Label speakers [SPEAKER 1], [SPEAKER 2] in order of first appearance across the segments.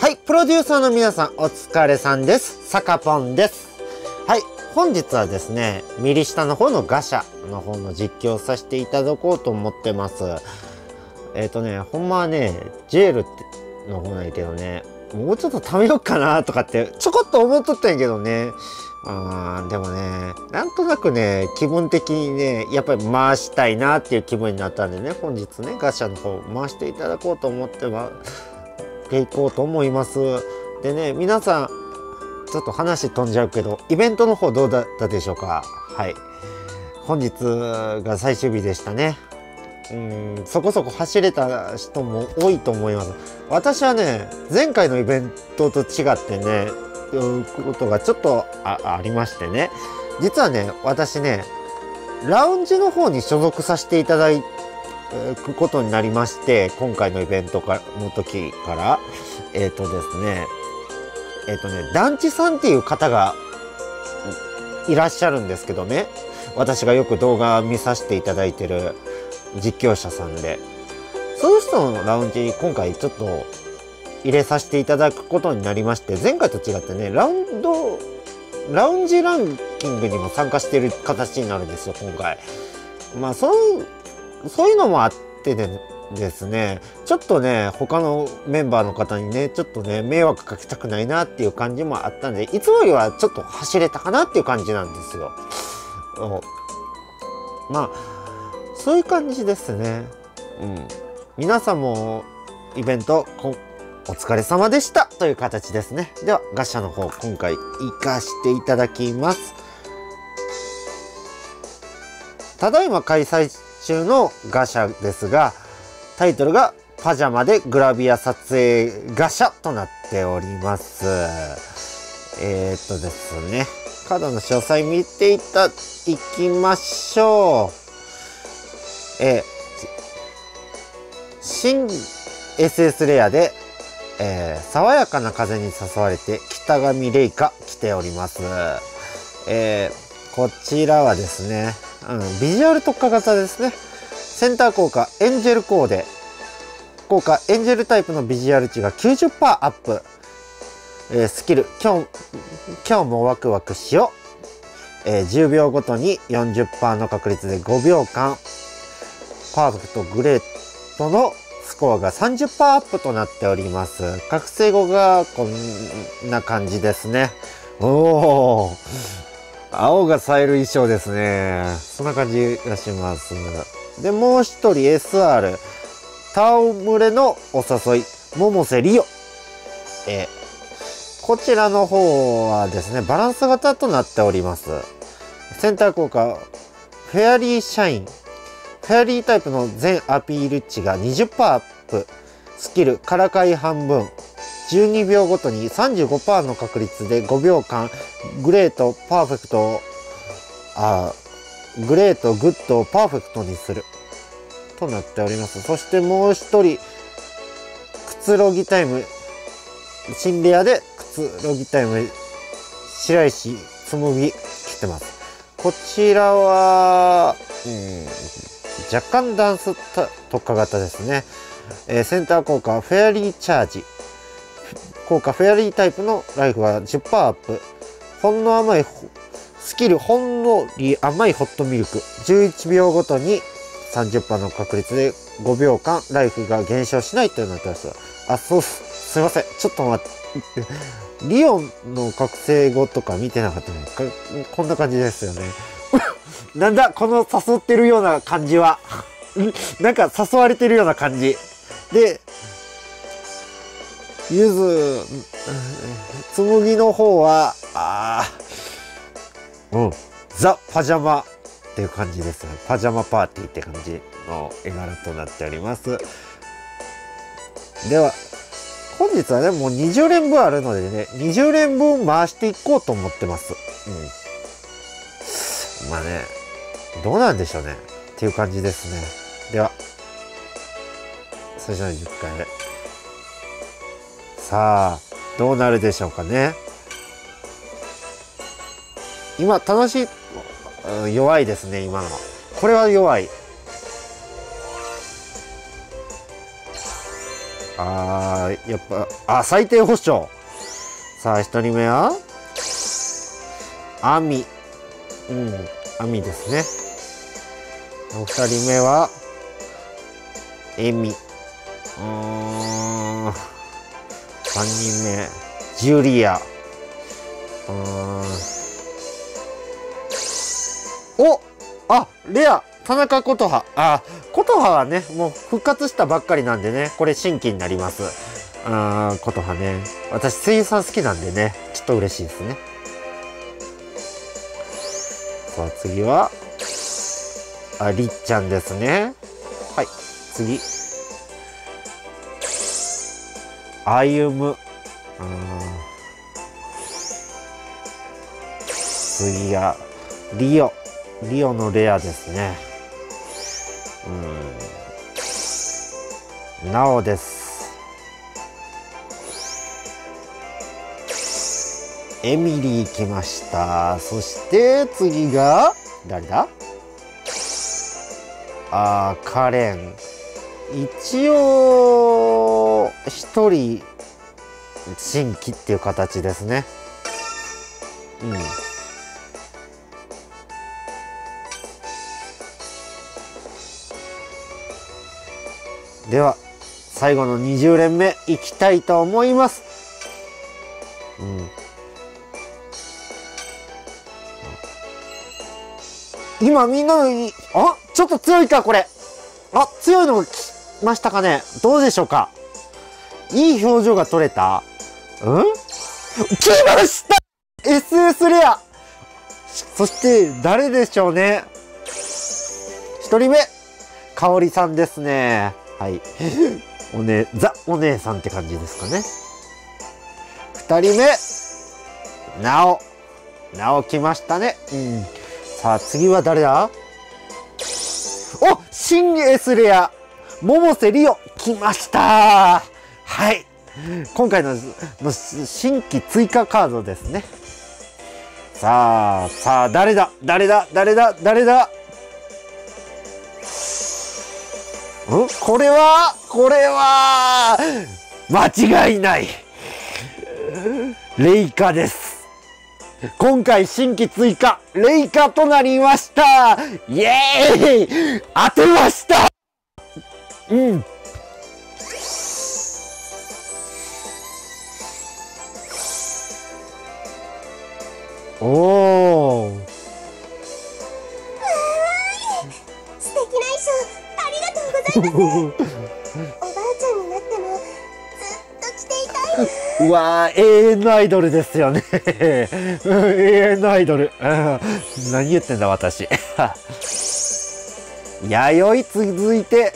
[SPEAKER 1] はい、プロデューサーの皆さんお疲れさんです。さかぽんです。はい、本日はですね、右下の方のガシャの方の実況をさせていただこうと思ってます。ほんまはね、ジェールっての方なんやけどね、もうちょっと貯めようかなとかってちょこっと思っとったんやけどね。でもね、なんとなくね、気分的にね、やっぱり回したいなっていう気分になったんでね、本日ね、ガシャの方回していただこうと思っていこうと思います。でね、皆さん、ちょっと話飛んじゃうけど、イベントの方どうだったでしょうか。はい。本日が最終日でしたね。そこそこ走れた人も多いと思います。私はね、前回のイベントと違ってね、いうことがちょっと ありましてね。実はね、私ね、ラウンジの方に所属させていただくことになりまして、今回のイベントの時から、ですね、団地さんっていう方がいらっしゃるんですけどね、私がよく動画見させていただいてる実況者さんで、そういう人のラウンジに今回ちょっと入れさせていただくことになりまして、前回と違ってね、ラウンジランキングにも参加している形になるんですよ、今回。まあ、そういうのもあってですね、ちょっとね、他のメンバーの方にね、ちょっとね、迷惑かけたくないなっていう感じもあったんで、いつもよりはちょっと走れたかなっていう感じなんですよ。まあ、そういう感じですね。皆さんもイベントお疲れ様でしたという形ですね。では、ガシャの方、今回行かしていただきます。ただいま開催中のガシャですが、タイトルがパジャマでグラビア撮影ガシャとなっております。ですね、カードの詳細見ていきましょう。新 SS レアで、爽やかな風に誘われて北上レイカ来ております。こちらはですね、ビジュアル特化型ですね。センター効果エンジェルコーデ効果エンジェルタイプのビジュアル値が 90% アップ。スキル今日もワクワクしよう。10秒ごとに 40% の確率で5秒間パーフェクトグレートのスコアが 30% アップとなっております。覚醒後がこんな感じですね。おー、青が冴える衣装ですね。そんな感じがします。で、もう一人 SR タオムレのお誘い百瀬リオ、こちらの方はですね、バランス型となっております。センター効果フェアリーシャイン、フェアリータイプの全アピール値が 20% アップ。スキルからかい半分、12秒ごとに 35% の確率で5秒間グレートグッドをパーフェクトにするとなっております。そしてもう一人くつろぎタイム新レアでくつろぎタイム白石つむぎ来てます。こちらは若干ダンス特化型ですね。センター効果フェアリーチャージ効果フェアリータイプのライフは 10% アップ。ほんの甘いスキルほんのり甘いホットミルク11秒ごとに 30% の確率で5秒間ライフが減少しないとなってます。すいません、ちょっと待ってリオンの覚醒後とか見てなかったのか。こんな感じですよね。なんだこの誘ってるような感じは。なんか誘われてるような感じで、ゆずつむぎの方はザ・パジャマっていう感じです。パジャマパーティーって感じの絵柄となっております。では本日はね、もう20連分あるのでね、20連分回していこうと思ってます。まあね、どうなんでしょうねっていう感じですね。では最初の10回目、さあどうなるでしょうかね。今楽しい、弱いですね。今のこれは弱い。 やっぱ、最低保証。さあ、一人目はアミ。アミですね。お二人目は、エミ。三人目、ジュリア。レア、田中琴葉。琴葉はね、もう復活したばっかりなんでね、これ新規になります。琴葉ね。私、声優さん好きなんでね、ちょっと嬉しいですね。さあ、次は、りっちゃんですね。はい、次。あゆむ。次が、リオ。リオのレアですね。なおです。エミリー来ました。そして次が、誰だ？カレン。一応、一人、新規っていう形ですね。では、最後の20連目いきたいと思います。今みんなのちょっと強いか、これ。強いのが来ましたかね。どうでしょうか。いい表情が撮れた？来ました！ SS レア！そして、誰でしょうね。一人目、かおりさんですね。はい。お姉さんって感じですかね。二人目、なお来ましたね。さあ、次は誰だ？新 S レア、百瀬リオ、来ましたー。はい。今回の新規追加カードですね。さあ、誰だこれは、間違いない。レイカです。今回新規追加、レイカとなりました。イエーイ！当てました！おー。
[SPEAKER 2] 素敵な衣装、ありがとうございます。おばあちゃんになっても、ずっと着ていたい。
[SPEAKER 1] うわー、永遠のアイドルですよね。永遠のアイドル。何言ってんだ、私。弥生続いて。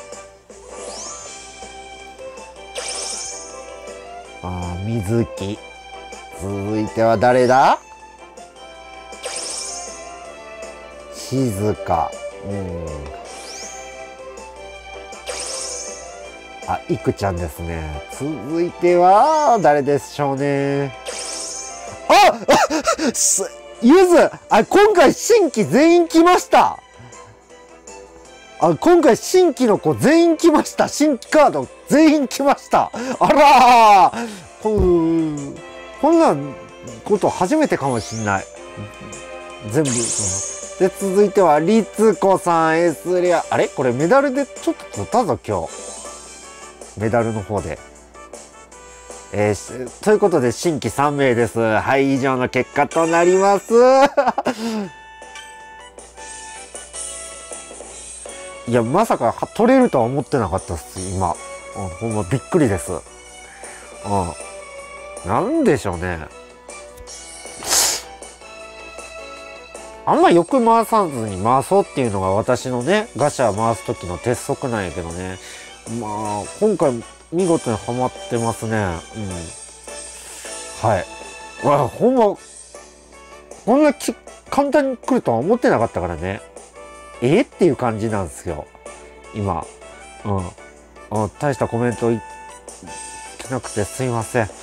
[SPEAKER 1] 水木。続いては誰だ？静か。いくちゃんですね。続いては、誰でしょうね。ゆず！今回新規全員来ました！今回新規の子全員来ました。新規カード全員来ました。あらー！こんなこと初めてかもしんない。全部。で、続いては、りつこさん S レア。これメダルでちょっと取ったぞ、今日。メダルの方で。ということで、新規3名です。はい、以上の結果となります。いや、まさか取れるとは思ってなかったっす、今。ほんまびっくりです。なんでしょうね。あんまよく回さずに回そうっていうのが私のね、ガシャ回す時の鉄則なんやけどね。今回見事にハマってますね。はい。ほんま、こんな簡単に来るとは思ってなかったからね。っていう感じなんですよ。今。大したコメント来なくてすいません。はい。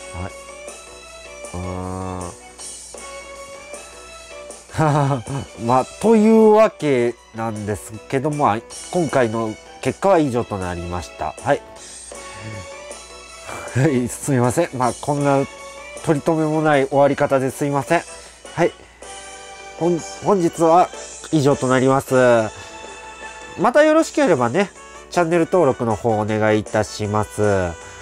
[SPEAKER 1] というわけなんですけども、今回の結果は以上となりました。はい。 はい、すみません。まあ、こんな取り留めもない終わり方ですいません。はい。本日は以上となります。またよろしければね、チャンネル登録の方お願いいたします。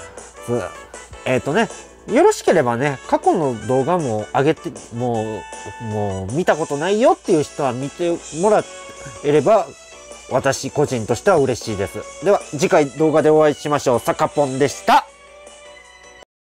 [SPEAKER 1] よろしければね、過去の動画も上げて、もう見たことないよっていう人は見てもらえれば、私個人としては嬉しいです。では、次回動画でお会いしましょう。さかぽんでした。